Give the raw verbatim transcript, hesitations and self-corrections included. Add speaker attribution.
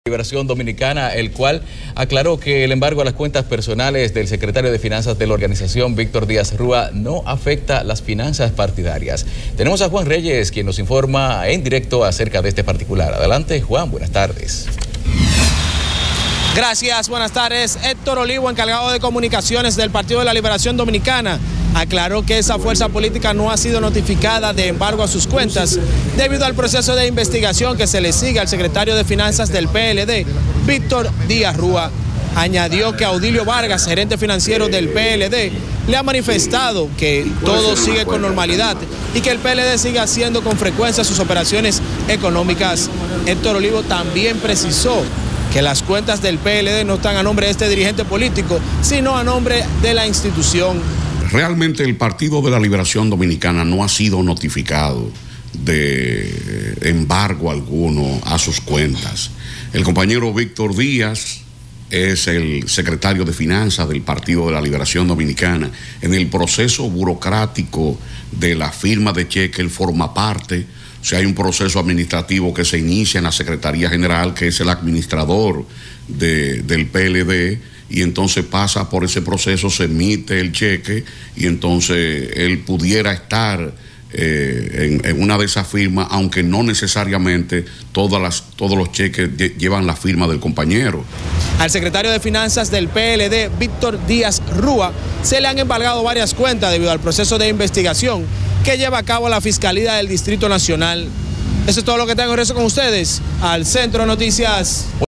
Speaker 1: Liberación Dominicana, el cual aclaró que el embargo a las cuentas personales del secretario de Finanzas de la organización, Víctor Díaz Rúa, no afecta las finanzas partidarias. Tenemos a Juan Reyes, quien nos informa en directo acerca de este particular. Adelante, Juan, buenas tardes.
Speaker 2: Gracias, buenas tardes. Héctor Olivo, encargado de comunicaciones del Partido de la Liberación Dominicana, aclaró que esa fuerza política no ha sido notificada de embargo a sus cuentas debido al proceso de investigación que se le sigue al secretario de Finanzas del P L D, Víctor Díaz Rúa. Añadió que Audilio Vargas, gerente financiero del P L D, le ha manifestado que todo sigue con normalidad y que el P L D sigue haciendo con frecuencia sus operaciones económicas. Héctor Olivo también precisó que las cuentas del P L D no están a nombre de este dirigente político, sino a nombre de la institución.
Speaker 3: Realmente el Partido de la Liberación Dominicana no ha sido notificado de embargo alguno a sus cuentas. El compañero Víctor Díaz es el secretario de Finanzas del Partido de la Liberación Dominicana. En el proceso burocrático de la firma de cheque, él forma parte. O sea, hay un proceso administrativo que se inicia en la Secretaría General, que es el administrador de, del P L D, y entonces pasa por ese proceso, se emite el cheque, y entonces él pudiera estar eh, en, en una de esas firmas, aunque no necesariamente todas las, todos los cheques llevan la firma del compañero.
Speaker 2: Al secretario de Finanzas del P L D, Víctor Díaz Rúa, se le han embargado varias cuentas debido al proceso de investigación que lleva a cabo la Fiscalía del Distrito Nacional. Eso es todo lo que tengo. Regreso con ustedes al Centro de Noticias.